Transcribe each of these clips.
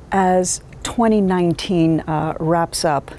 As 2019 wraps up,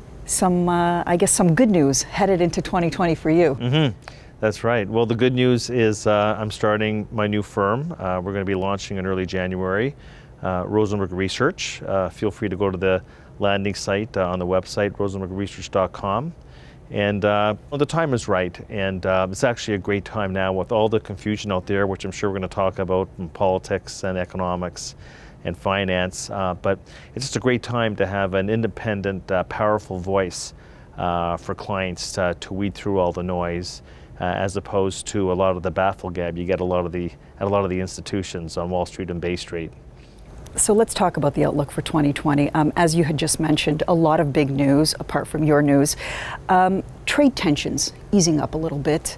I guess some good news headed into 2020 for you. Mm-hmm. That's right. Well, the good news is I'm starting my new firm. We're going to be launching in early January, Rosenberg Research. Feel free to go to the landing site on the website, rosenbergresearch.com. And well, the time is right, and it's actually a great time now with all the confusion out there, which I'm sure we're going to talk about in politics and economics and finance, but it's just a great time to have an independent, powerful voice for clients to weed through all the noise, as opposed to a lot of the bafflegab you get at a lot of the institutions on Wall Street and Bay Street. So let's talk about the outlook for 2020. As you had just mentioned, a lot of big news, apart from your news. Trade tensions easing up a little bit.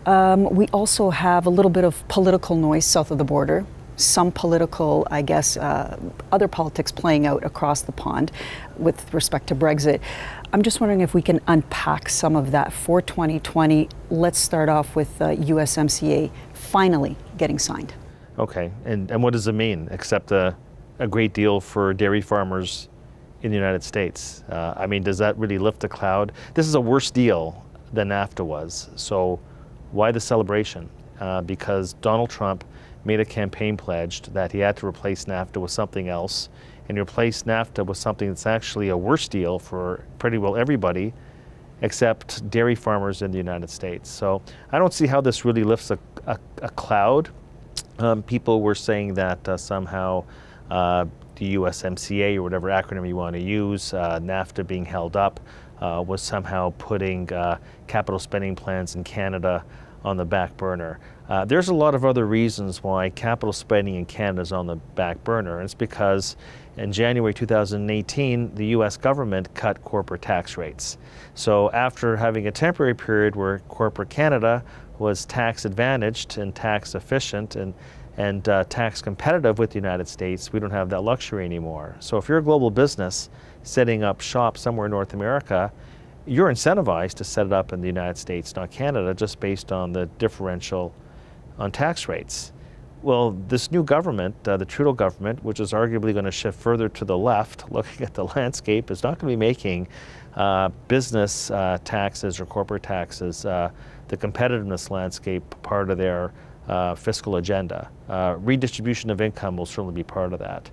We also have a little bit of political noise south of the border. Some political, I guess, other politics playing out across the pond with respect to Brexit. I'm just wondering if we can unpack some of that for 2020. Let's start off with USMCA finally getting signed. Okay, and what does it mean, except a great deal for dairy farmers in the United States? I mean, does that really lift the cloud? This is a worse deal than NAFTA was, so why the celebration? Because Donald Trump made a campaign pledge that he had to replace NAFTA with something else, and replace NAFTA with something that's actually a worse deal for pretty well everybody except dairy farmers in the United States. So I don't see how this really lifts a cloud. People were saying that somehow the USMCA, or whatever acronym you want to use, NAFTA being held up, was somehow putting capital spending plans in Canada on the back burner. There's a lot of other reasons why capital spending in Canada is on the back burner. And it's because in January 2018, the US government cut corporate tax rates. So after having a temporary period where corporate Canada was tax advantaged and tax efficient and tax competitive with the United States, we don't have that luxury anymore. So if you're a global business setting up shop somewhere in North America, you're incentivized to set it up in the United States, not Canada, just based on the differential on tax rates. Well, this new government, the Trudeau government, which is arguably going to shift further to the left, looking at the landscape, is not going to be making business taxes or corporate taxes, the competitiveness landscape, part of their fiscal agenda. Redistribution of income will certainly be part of that.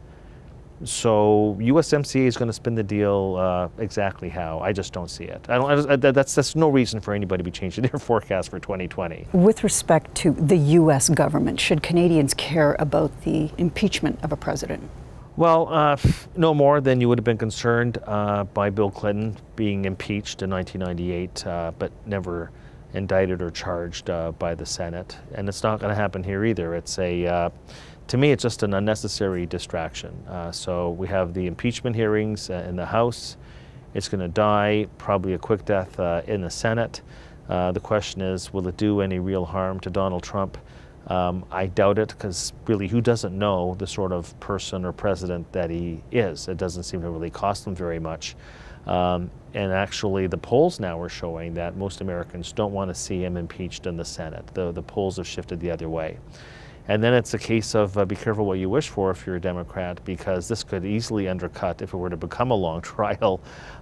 So USMCA is going to spin the deal exactly how. I just don't see it. That's no reason for anybody to be changing their forecast for 2020. With respect to the U.S. government, should Canadians care about the impeachment of a president? Well, no more than you would have been concerned by Bill Clinton being impeached in 1998, but never indicted or charged by the Senate. And it's not going to happen here either. It's to me, it's just an unnecessary distraction. So we have the impeachment hearings in the House. It's going to die, probably a quick death in the Senate. The question is, will it do any real harm to Donald Trump? I doubt it, because really, who doesn't know the sort of person or president that he is? It doesn't seem to really cost him very much. And actually, the polls now are showing that most Americans don't want to see him impeached in the Senate. The polls have shifted the other way. And then it's a case of be careful what you wish for if you're a Democrat, because this could easily undercut, if it were to become a long trial,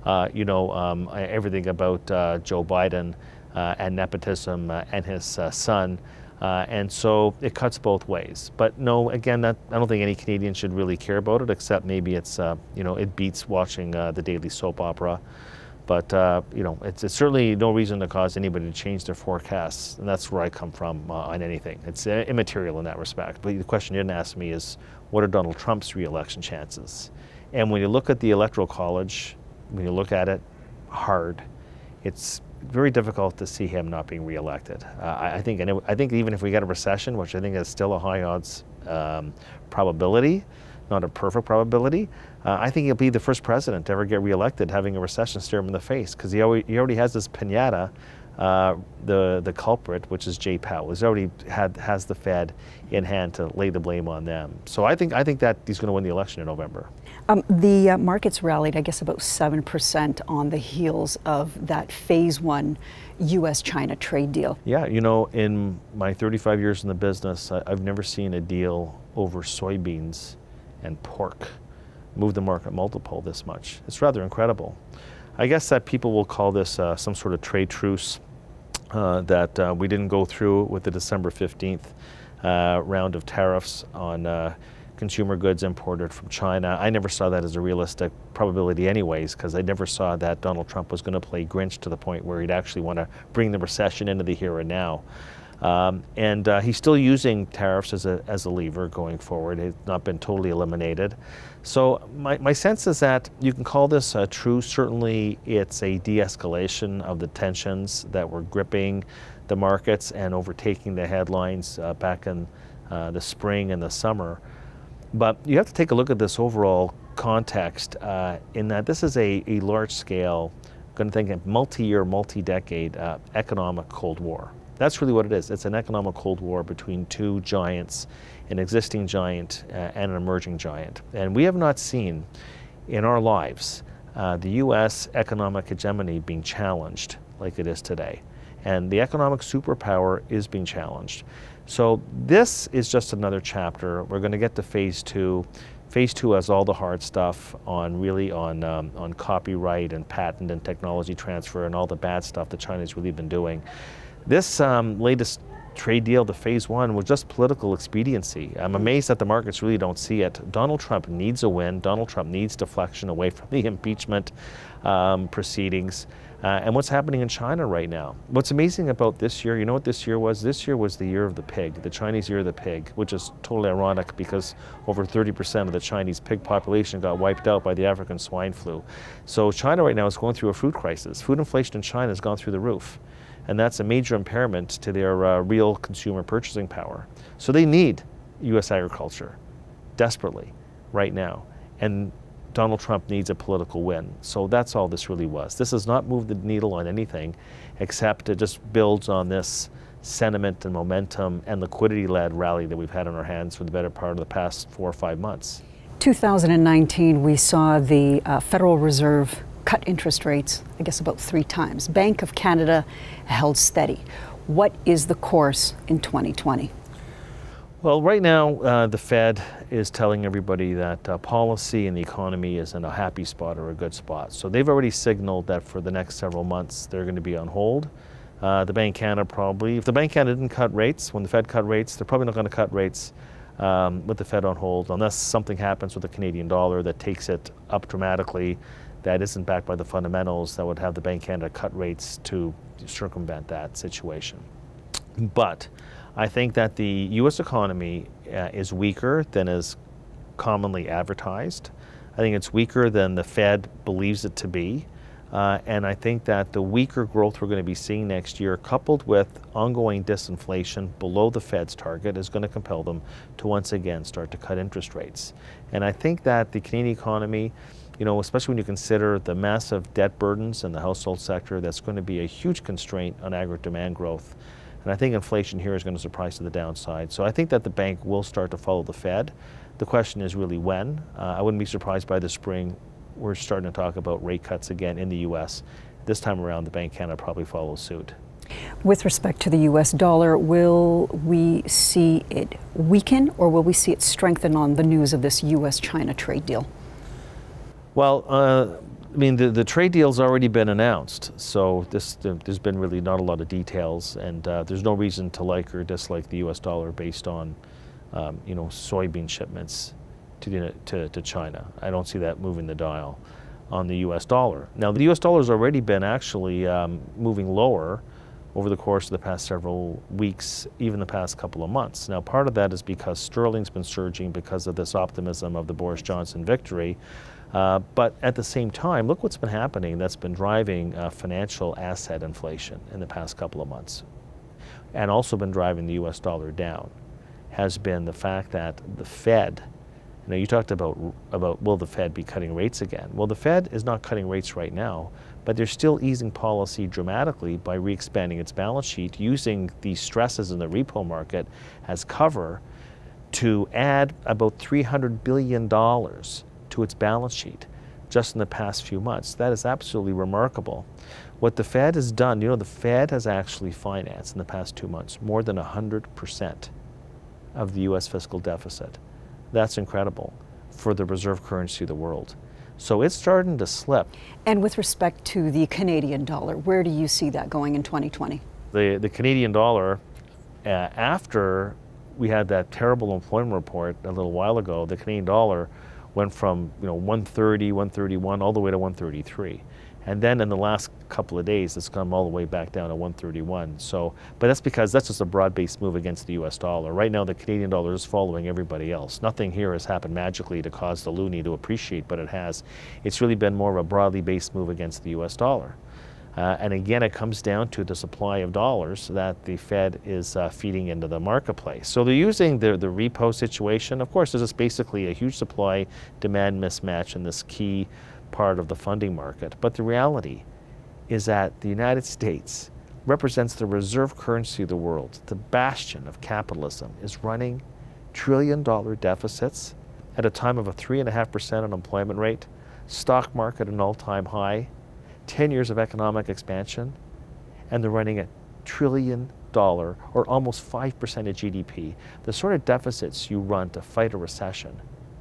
everything about Joe Biden and nepotism and his son. And so it cuts both ways. But no, again, I don't think any Canadian should really care about it, except maybe it's, it beats watching the daily soap opera. But, it's certainly no reason to cause anybody to change their forecasts. And that's where I come from on anything. It's immaterial in that respect. But the question you didn't ask me is, what are Donald Trump's re-election chances? And when you look at the Electoral College, when you look at it hard, it's very difficult to see him not being re-elected. I think even if we get a recession, which I think is still a high odds probability, not a perfect probability, I think he'll be the first president to ever get reelected having a recession stare him in the face, because he already has this piñata, the culprit, which is Jay Powell. He's already has the Fed in hand to lay the blame on them. So I think that he's going to win the election in November. The markets rallied, I guess, about 7% on the heels of that Phase 1 U.S.-China trade deal. Yeah, in my 35 years in the business, I've never seen a deal over soybeans and pork move the market multiple this much. It's rather incredible. I guess that people will call this some sort of trade truce that we didn't go through with the December 15th round of tariffs on consumer goods imported from China. I never saw that as a realistic probability anyways, because I never saw that Donald Trump was going to play Grinch to the point where he'd actually want to bring the recession into the here and now. He's still using tariffs as a lever going forward. It's not been totally eliminated. So my sense is that you can call this a truce. Certainly it's a de-escalation of the tensions that were gripping the markets and overtaking the headlines back in the spring and the summer. But you have to take a look at this overall context in that this is a large-scale, going to think a multi-year, multi-decade economic Cold War. That's really what it is. It's an economic Cold War between two giants, an existing giant and an emerging giant. And we have not seen in our lives the U.S. economic hegemony being challenged like it is today. And the economic superpower is being challenged. So this is just another chapter. We're going to get to phase two. Phase two has all the hard stuff on copyright and patent and technology transfer and all the bad stuff that China's really been doing. This latest trade deal, the phase one, was just political expediency. I'm amazed that the markets really don't see it. Donald Trump needs a win. Donald Trump needs deflection away from the impeachment proceedings. And what's happening in China right now. What's amazing about this year, you know what this year was? This year was the year of the pig, the Chinese year of the pig, which is totally ironic because over 30% of the Chinese pig population got wiped out by the African swine flu. So China right now is going through a food crisis. Food inflation in China has gone through the roof. And that's a major impairment to their real consumer purchasing power. So they need U.S. agriculture desperately right now. And Donald Trump needs a political win. So that's all this really was. This has not moved the needle on anything, except it just builds on this sentiment and momentum and liquidity-led rally that we've had on our hands for the better part of the past 4 or 5 months. 2019, we saw the Federal Reserve cut interest rates, I guess about 3 times. Bank of Canada held steady. What is the course in 2020? Well, right now, the Fed is telling everybody that policy and the economy is in a happy spot or a good spot. So they've already signaled that for the next several months, they're going to be on hold. The Bank of Canada probably, if the Bank of Canada didn't cut rates, when the Fed cut rates, they're probably not going to cut rates with the Fed on hold, unless something happens with the Canadian dollar that takes it up dramatically, that isn't backed by the fundamentals, that would have the Bank of Canada cut rates to circumvent that situation. But I think that the U.S. economy is weaker than is commonly advertised. I think it's weaker than the Fed believes it to be. And I think that the weaker growth we're going to be seeing next year, coupled with ongoing disinflation below the Fed's target, is going to compel them to once again start to cut interest rates. And I think that the Canadian economy, you know, especially when you consider the massive debt burdens in the household sector, that's going to be a huge constraint on aggregate demand growth. And I think inflation here is going to surprise to the downside. So I think that the bank will start to follow the Fed. The question is really when. I wouldn't be surprised by the spring. We're starting to talk about rate cuts again in the U.S. This time around, the Bank of Canada probably follows suit. With respect to the U.S. dollar, will we see it weaken or will we see it strengthen on the news of this U.S.-China trade deal? Well, I mean, the trade deal's already been announced, so there's been really not a lot of details, and there's no reason to like or dislike the U.S. dollar based on, you know, soybean shipments to China. I don't see that moving the dial on the U.S. dollar. Now, the U.S. dollar's already been actually moving lower over the course of the past several weeks, even the past couple of months. Now, part of that is because sterling's been surging because of this optimism of the Boris Johnson victory. But at the same time, look what's been happening that's been driving financial asset inflation in the past couple of months, and also been driving the U.S. dollar down, has been the fact that the Fed, you know, you talked about will the Fed be cutting rates again? Well, the Fed is not cutting rates right now, but they're still easing policy dramatically by re-expanding its balance sheet, using these stresses in the repo market as cover to add about $300 billion to its balance sheet just in the past few months. That is absolutely remarkable. What the Fed has done, you know, the Fed has actually financed in the past 2 months more than 100% of the U.S. fiscal deficit. That's incredible. for the reserve currency of the world. So it's starting to slip. And with respect to the Canadian dollar, where do you see that going in 2020? The Canadian dollar, after we had that terrible employment report a little while ago, the Canadian dollar went from 130, 131, all the way to 133. And then in the last couple of days, it's come all the way back down to 131. So, but that's because that's just a broad-based move against the US dollar. Right now, the Canadian dollar is following everybody else. Nothing here has happened magically to cause the loonie to appreciate, but it has. It's really been more of a broadly based move against the US dollar. And again, it comes down to the supply of dollars that the Fed is feeding into the marketplace. So they're using the repo situation. Of course, there's just basically a huge supply-demand mismatch in this key part of the funding market. But the reality is that the United States represents the reserve currency of the world. The bastion of capitalism is running trillion-dollar deficits at a time of a 3.5% unemployment rate, stock market an all-time high, 10 years of economic expansion, and they're running a $1 trillion or almost 5% of GDP. The sort of deficits you run to fight a recession,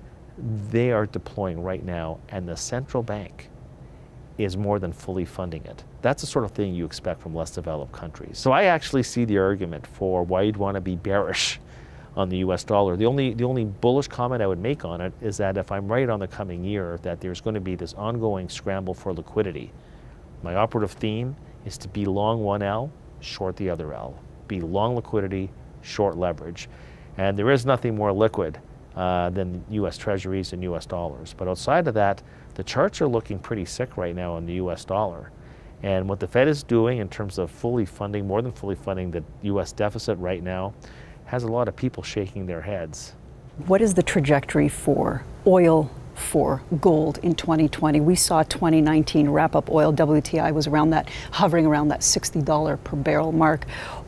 they are deploying right now, and the central bank is more than fully funding it. That's the sort of thing you expect from less developed countries. So I actually see the argument for why you'd want to be bearish on the US dollar. The only bullish comment I would make on it is that if I'm right on the coming year, that there's going to be this ongoing scramble for liquidity. My operative theme is to be long one L, short the other L. Be long liquidity, short leverage. And there is nothing more liquid than US Treasuries and US dollars. But outside of that, the charts are looking pretty sick right now on the US dollar. And what the Fed is doing in terms of fully funding, more than fully funding the US deficit right now, has a lot of people shaking their heads. What is the trajectory for oil, for gold in 2020? We saw 2019 wrap up oil. WTI was hovering around that $60 per barrel mark.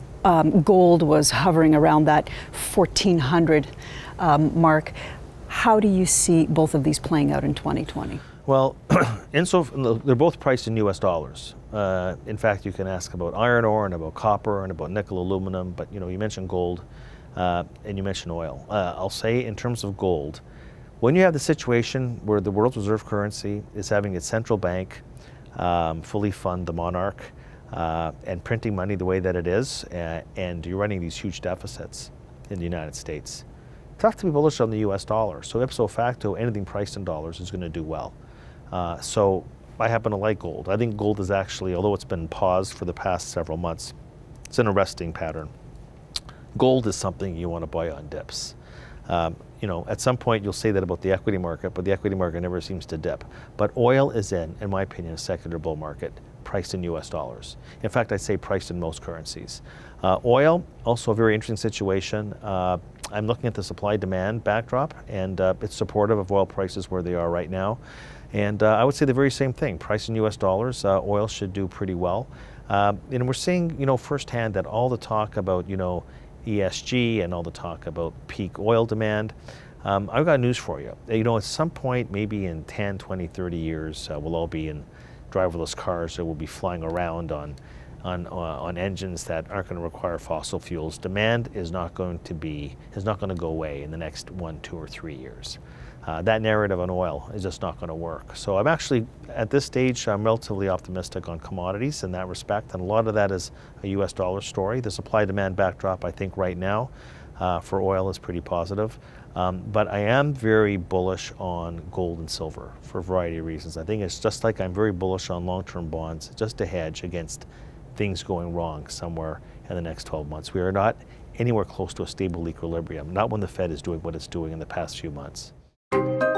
Gold was hovering around that 1,400 mark. How do you see both of these playing out in 2020? Well, they're both priced in US dollars. In fact, you can ask about iron ore and about copper and about nickel, aluminum, but you mentioned gold and you mentioned oil. I'll say in terms of gold, when you have the situation where the world's reserve currency is having its central bank fully fund the monarch and printing money the way that it is, and you're running these huge deficits in the United States, it's tough to be bullish on the US dollar. So ipso facto, anything priced in dollars is going to do well. So I happen to like gold. I think gold is actually, although it's been paused for the past several months, it's an arresting pattern. Gold is something you want to buy on dips. At some point you'll say that about the equity market, but the equity market never seems to dip. But oil is in my opinion, a secular bull market, priced in US dollars. In fact, I'd say priced in most currencies. Oil, also a very interesting situation. I'm looking at the supply-demand backdrop, and it's supportive of oil prices where they are right now. And I would say the very same thing, priced in US dollars, oil should do pretty well. And we're seeing, firsthand that all the talk about, ESG and all the talk about peak oil demand, I've got news for you. At some point, maybe in 10, 20, 30 years, we'll all be in driverless cars that will be flying around on engines that aren't going to require fossil fuels. Demand is not going to go away in the next 1, 2, or 3 years. That narrative on oil is just not going to work. So I'm actually, at this stage, I'm relatively optimistic on commodities in that respect, and a lot of that is a US dollar story. The supply-demand backdrop, I think right now, for oil is pretty positive. But I am very bullish on gold and silver for a variety of reasons. I think it's just like I'm very bullish on long-term bonds, just to hedge against things going wrong somewhere in the next 12 months. We are not anywhere close to a stable equilibrium, not when the Fed is doing what it's doing in the past few months.